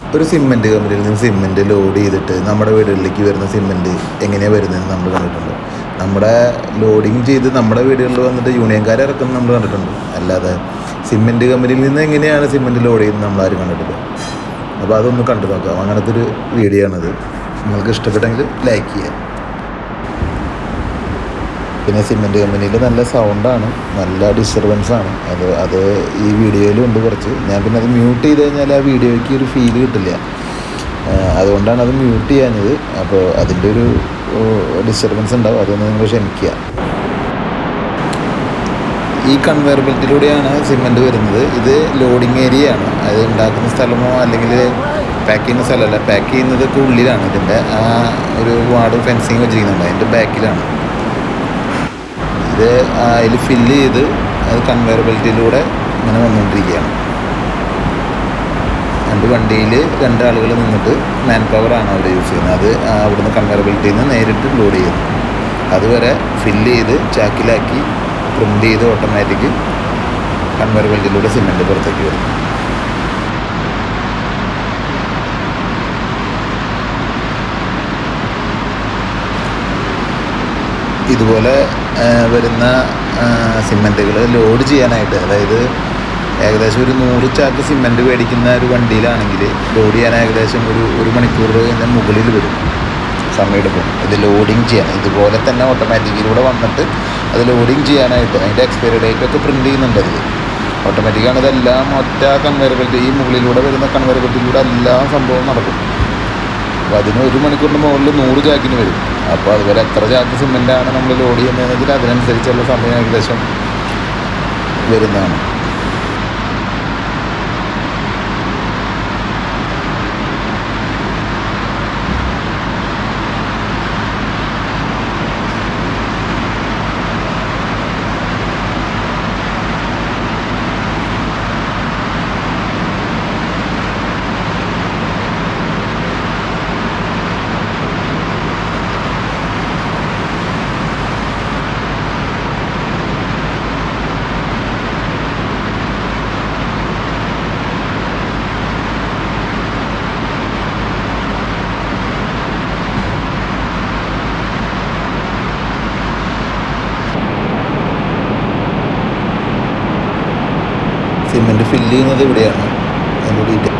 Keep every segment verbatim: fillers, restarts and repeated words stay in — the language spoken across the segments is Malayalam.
ഒരു സിമെൻറ്റ് കമ്പനിയിൽ നിന്ന് സിമെൻറ്റ് ലോഡ് ചെയ്തിട്ട് നമ്മുടെ വീടുകളിലേക്ക് വരുന്ന സിമെൻറ്റ് എങ്ങനെയാണ് വരുന്നതെന്ന് നമ്മൾ കണ്ടിട്ടുണ്ട്. നമ്മുടെ ലോഡിങ് ചെയ്ത് നമ്മുടെ വീടുകളിൽ വന്നിട്ട് യൂണിയൻകാരെ ഇറക്കുന്നത് നമ്മൾ കണ്ടിട്ടുണ്ട്. അല്ലാതെ സിമെൻറ്റ് കമ്പനിയിൽ നിന്ന് എങ്ങനെയാണ് സിമെൻറ്റ് ലോഡ് ചെയ്യുന്നത് നമ്മളാരും കണ്ടിട്ടില്ല. അപ്പോൾ അതൊന്ന് കണ്ടു നോക്കാം. അങ്ങനത്തെ ഒരു വീഡിയോ ആണത്. നിങ്ങൾക്ക് ഇഷ്ടപ്പെട്ടെങ്കിൽ ലൈക്ക് ചെയ്യാം. പിന്നെ സിമെൻറ്റ് കമ്പനിയിൽ നല്ല സൗണ്ടാണ്, നല്ല ഡിസ്റ്റർബൻസാണ്. അത് അത് ഈ വീഡിയോയിലും ഉണ്ട് കുറച്ച്. ഞാൻ പിന്നെ അത് മ്യൂട്ട് ചെയ്ത് കഴിഞ്ഞാൽ ആ വീഡിയോയ്ക്ക് ഒരു ഫീല് കിട്ടില്ല. അതുകൊണ്ടാണ് അത് മ്യൂട്ട് ചെയ്യാഞ്ഞത്. അപ്പോൾ അതിൻ്റെ ഒരു ഡിസ്റ്റർബൻസ് ഉണ്ടാവും, അതൊന്ന് നിങ്ങൾ ക്ഷമിക്കുക. ഈ കൺവെയർ ബെൽറ്റിലൂടെയാണ് സിമെൻറ്റ് വരുന്നത്. ഇത് ലോഡിങ് ഏരിയയാണ്. അത് ഉണ്ടാക്കുന്ന സ്ഥലമോ അല്ലെങ്കിൽ പാക്ക് ചെയ്യുന്ന സ്ഥലമല്ല. പാക്ക് ചെയ്യുന്നതൊക്കെ ഉള്ളിലാണ്. ഇതിൻ്റെ ആ ഒരു വാർഡ് ഫെൻസിങ് വെച്ചിരിക്കുന്നുണ്ട്, അതിൻ്റെ ബാക്കിലാണ്. ഇത് അതിൽ ഫില്ല് ചെയ്ത് അത് കൺവെയർ ബെൽറ്റിലൂടെ ഇങ്ങനെ വന്നുകൊണ്ടിരിക്കുകയാണ്. രണ്ട് വണ്ടിയിൽ രണ്ടാളുകൾ നിന്നിട്ട് മാൻ പവറാണ് അവർ യൂസ് ചെയ്യുന്നത്. അത് അവിടുന്ന് കൺവെയർ ബെൽറ്റിൽ നിന്ന് നേരിട്ട് ലോഡ് ചെയ്യുന്നു. അതുവരെ ഫില്ല് ചെയ്ത് ചാക്കിലാക്കി പ്രിൻ്റ് ചെയ്ത് ഓട്ടോമാറ്റിക് കൺവെയർ ബെൽറ്റിലൂടെ സിമെൻറ്റ് പുറത്തേക്ക് വരും. ഇതുപോലെ വരുന്ന സിമെൻറ്റുകൾ ലോഡ് ചെയ്യാനായിട്ട്, അതായത് ഏകദേശം ഒരു നൂറ് ചാക്ക് സിമെൻറ്റ് മേടിക്കുന്ന ഒരു വണ്ടിയിലാണെങ്കിൽ ലോഡ് ചെയ്യാൻ ഏകദേശം ഒരു ഒരു മണിക്കൂറിന് മുകളിൽ വരും സമയമെടുക്കും. ഇത് ലോഡിങ് ചെയ്യാൻ ഇതുപോലെ തന്നെ ഓട്ടോമാറ്റിക്കിലൂടെ വന്നിട്ട് അത് ലോഡിങ് ചെയ്യാനായിട്ട് അതിൻ്റെ എക്സ്പയറി ഡേറ്റ് ഒക്കെ പ്രിൻ്റ് ചെയ്യുന്നുണ്ട്. അതിൽ ഓട്ടോമാറ്റിക്കാണ്. ഇതെല്ലാം ഒറ്റ കൺവെയർ ബെൽറ്റ്, ഈ മുകളിലൂടെ വരുന്ന കൺവെയർ ബെൽറ്റിലൂടെ എല്ലാ സംഭവം നടക്കും. അപ്പോൾ അതിന് ഒരു മണിക്കൂറിന് മുകളിൽ നൂറ് ചാക്കിന് വരും. അപ്പോൾ അതുപോലെ എത്ര ചാക്ക് സിമെൻറ്റാണ് നമ്മൾ ലോഡ് ചെയ്യുന്നതെന്ന് വെച്ചാൽ അതിനനുസരിച്ചുള്ള സമയം ഏകദേശം വരുന്നതാണ്. സിമെൻറ്റ് ഫില്ല് ചെയ്യുന്നത് ഇവിടെയാണ്. അതിൻ്റെ ഡീറ്റെയിൽ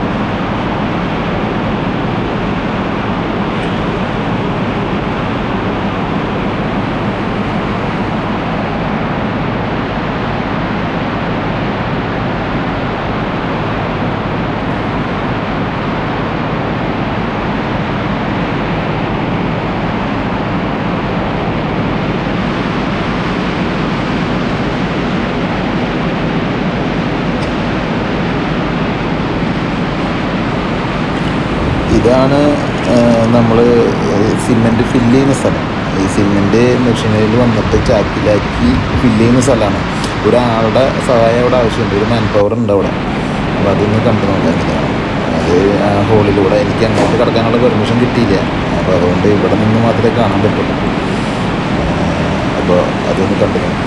ഇതാണ് നമ്മൾ സിമെൻറ്റ് ഫില്ല് ചെയ്യുന്ന സ്ഥലം. ഈ സിമെൻറ്റ് മെഷീനിൽ വന്നിട്ട് ചാക്കിലാക്കി ഫില്ല് ചെയ്യുന്ന സ്ഥലമാണ്. ഒരാളുടെ സഹായം അവിടെ ആവശ്യമുണ്ട്, ഒരു മാൻ പവർ ഉണ്ട് അവിടെ. അപ്പോൾ അതൊന്ന് കണ്ടു നോക്കാം എങ്ങനെയാണ്. അത് ആ ഹോളിലൂടെ എനിക്ക് അങ്ങോട്ട് കിടക്കാനുള്ള പെർമിഷൻ കിട്ടിയില്ല. അപ്പോൾ അതുകൊണ്ട് ഇവിടെ നിന്ന് മാത്രമേ കാണാൻ പറ്റുള്ളൂ. അപ്പോൾ അതൊന്ന് കണ്ടു നോക്കാം.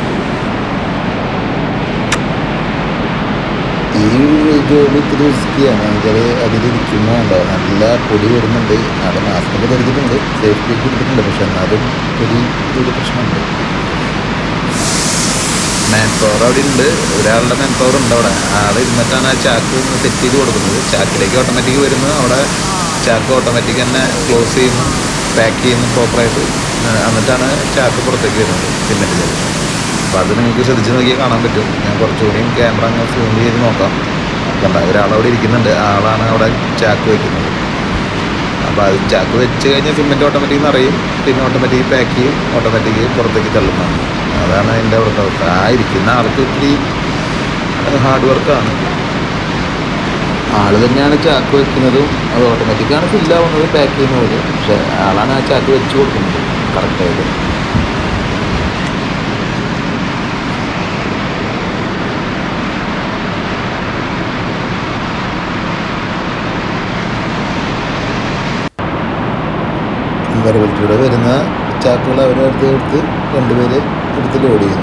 ഈ ജോലി ഇത്തിരി റിസ്ക്കിയാണ്. എന്നുവെച്ചാൽ അതിലിരിക്കുന്നുണ്ടോ നല്ല പൊടി വരുന്നുണ്ട്. അവിടെ മാസ്കൊക്കെ ധരിച്ചിട്ടുണ്ട്, സേഫ്റ്റി ഒക്കെ എടുത്തിട്ടുണ്ട്. പക്ഷെ എന്നാലും പൊടി ഒരു പ്രശ്നമുണ്ട്. മാൻ പവർ അവിടെ ഉണ്ട്, ഒരാളുടെ മാൻ പവർ ഉണ്ട് അവിടെ. ആൾ ഇരുന്നിട്ടാണ് ആ ചാക്ക് സെറ്റ് ചെയ്ത് കൊടുക്കുന്നത്. ചാക്കിലേക്ക് ഓട്ടോമാറ്റിക് വരുന്നത്, അവിടെ ചാക്ക് ഓട്ടോമാറ്റിക് തന്നെ ക്ലോസ് ചെയ്യുന്നു, പാക്ക് ചെയ്യുന്നു പ്രോപ്പറായിട്ട്. എന്നിട്ടാണ് ചാക്ക് പുറത്തേക്ക് വരുന്നത് സിമെൻറ്റിൽ. അപ്പോൾ അത് നിങ്ങൾക്ക് ശ്രദ്ധിച്ച് നോക്കിയാൽ കാണാൻ പറ്റും. ഞാൻ കുറച്ചുകൂടിയും ക്യാമറ അങ്ങ് സൂം ചെയ്ത് നോക്കാം. കണ്ട ഒരാളവിടെ ഇരിക്കുന്നുണ്ട്, ആളാണ് അവിടെ ചാക്ക് വയ്ക്കുന്നത്. അപ്പോൾ അത് ചാക്ക് വെച്ച് കഴിഞ്ഞാൽ സിമെൻറ്റ് ഓട്ടോമാറ്റിക് നിറയും, പിന്നെ ഓട്ടോമാറ്റിക് പാക്ക് ചെയ്യും, ഓട്ടോമാറ്റിക് പുറത്തേക്ക് തള്ളുന്നതാണ്. അതാണ് അതിൻ്റെ അവിടുത്തെ അവസ്ഥ. ആ ഇരിക്കുന്ന ആൾക്ക് ഒത്തിരി ഹാർഡ് വർക്കാണ്. ആൾ തന്നെയാണ് ചാക്ക് വയ്ക്കുന്നതും, അത് ഓട്ടോമാറ്റിക്കാണ് ഫില്ലാവുന്നത്, പാക്ക് ചെയ്യുന്നത്. പക്ഷേ ആളാണ് ആ ചാക്ക് വെച്ച് കൊടുക്കുന്നത് കറക്റ്റായിട്ട്. കൺവെയർ ബെൽറ്റിലൂടെ വരുന്ന ചാക്കുകൾ അവരടുത്ത് എടുത്ത് രണ്ടുപേര് എടുത്ത് ലോഡ് ചെയ്യുന്നു.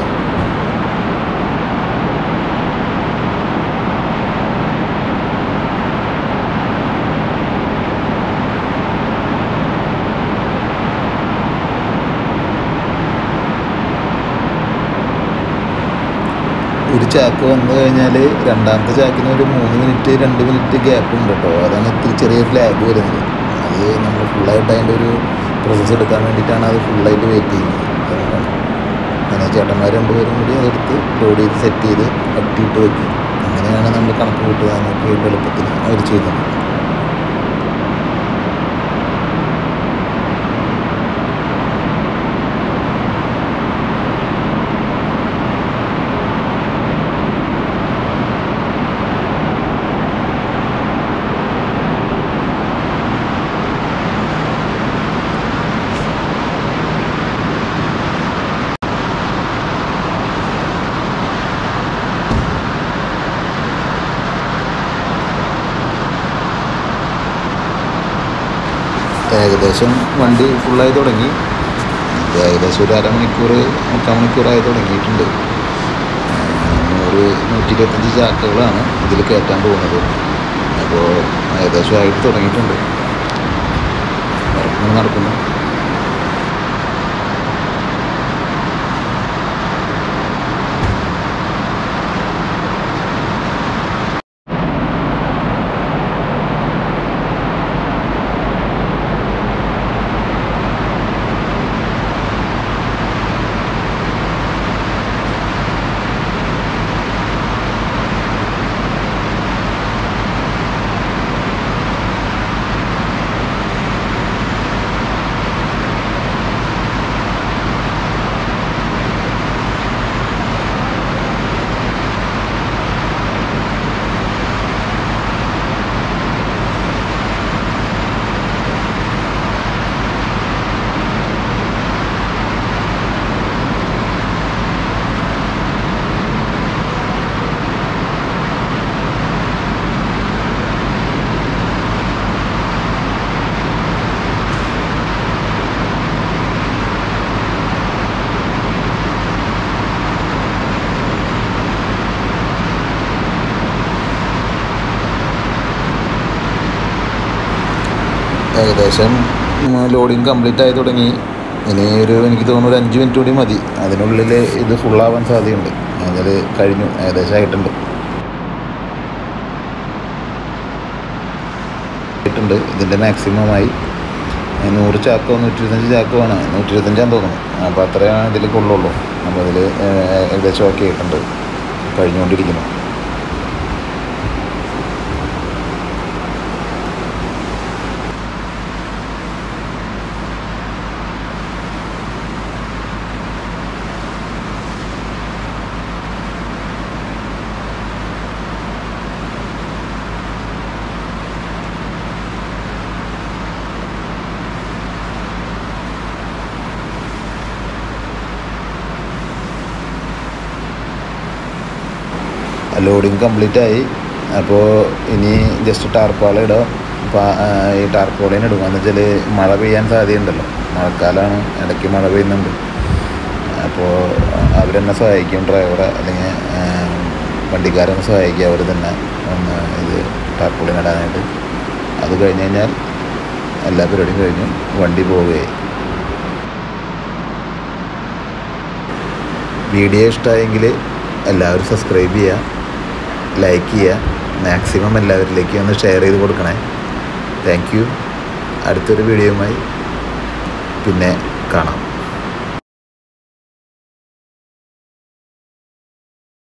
ചാക്ക് വന്നു കഴിഞ്ഞാൽ രണ്ടാമത്തെ ചാക്കിന് ഒരു മൂന്ന് മിനിറ്റ് രണ്ട് മിനിറ്റ് ഗ്യാപ്പ് ഉണ്ട് കേട്ടോ. അതാണ് ഇത്തിരി ചെറിയ ഫ്ലാഗ് വരുന്നത്. അത് നമ്മൾ ഫുള്ളായിട്ട് അതിൻ്റെ ഒരു പ്രോസസ്സ് എടുക്കാൻ വേണ്ടിയിട്ടാണ് അത് ഫുള്ളായിട്ട് വെയിറ്റ് ചെയ്യുന്നത്. അതുകൊണ്ടാണ് അങ്ങനെ ചേട്ടന്മാർ രണ്ടുപേരും കൂടി അതെടുത്ത് ലോഡ് ചെയ്ത് സെറ്റ് ചെയ്ത് അട്ടിയിട്ട് വെക്കും. അങ്ങനെയാണ് നമ്മൾ കണക്ക് കൂട്ടുവാനൊക്കെ എളുപ്പത്തിൽ അവർ ചെയ്യുന്നത്. ഏകദേശം വണ്ടി ഫുള്ളായി തുടങ്ങി. ഏകദേശം ഒരു അരമണിക്കൂർ മുക്കാൽ മണിക്കൂറായി തുടങ്ങിയിട്ടുണ്ട്. നൂറ് നൂറ്റി ഇരുപത്തഞ്ച് ചാക്കുകളാണ് ഇതിൽ കയറ്റാൻ പോകുന്നത്. അപ്പോൾ ഏകദേശം ആയിട്ട് തുടങ്ങിയിട്ടുണ്ട്. വർക്ക് നടക്കുന്നു. ഏകദേശം ലോഡിങ് കംപ്ലീറ്റ് ആയി തുടങ്ങി. ഇനി ഒരു എനിക്ക് തോന്നുന്നു ഒരു അഞ്ച് മിനിറ്റ് കൂടി മതി. അതിനുള്ളിൽ ഇത് ഫുള്ളാവാൻ സാധ്യതയുണ്ട്. അതിൽ കഴിഞ്ഞു, ഏകദേശം ആയിട്ടുണ്ട് ആയിട്ടുണ്ട് ഇതിൻ്റെ മാക്സിമമായി നൂറ് ചാക്കോ നൂറ്റി ഇരുപത്തഞ്ച് ചാക്കോ ആണ്. നൂറ്റി ഇരുപത്തഞ്ചാന്ന് തോന്നുന്നു. അപ്പോൾ അത്രയാണ് ഇതിൽ കൊള്ളുള്ളൂ. അപ്പോൾ അതിൽ ഏകദേശം ഒക്കെ ആയിട്ടുണ്ട്, കഴിഞ്ഞുകൊണ്ടിരിക്കുന്നു. ലോഡിങ് കംപ്ലീറ്റ് ആയി. അപ്പോൾ ഇനി ജസ്റ്റ് ടാർപ്പാള ഇടാം. ഈ ടാർപ്പോളിന് ഇടുക എന്ന് വെച്ചാൽ മഴ പെയ്യാൻ സാധ്യതയുണ്ടല്ലോ. മഴക്കാലമാണ്, ഇടയ്ക്ക് മഴ പെയ്യുന്നുണ്ട്. അപ്പോൾ അവരെന്നെ സഹായിക്കും, ഡ്രൈവറെ അല്ലെങ്കിൽ വണ്ടിക്കാരനെ സഹായിക്കും അവർ തന്നെ ഒന്ന് ഇത് ടാർപ്പോളിന് ഇടാനായിട്ട്. അത് കഴിഞ്ഞ് കഴിഞ്ഞാൽ എല്ലാ പരിപാടിയും കഴിഞ്ഞു, വണ്ടി പോവുകയായി. വീഡിയോ ഇഷ്ടമായെങ്കിൽ എല്ലാവരും സബ്സ്ക്രൈബ് ചെയ്യുക, ലൈക്ക് ചെയ്യുക, മാക്സിമം എല്ലാവരിലേക്കും ഒന്ന് ഷെയർ ചെയ്ത് കൊടുക്കണേ. Thank you. അടുത്തൊരു വീഡിയോയുമായി പിന്നെ കാണാം.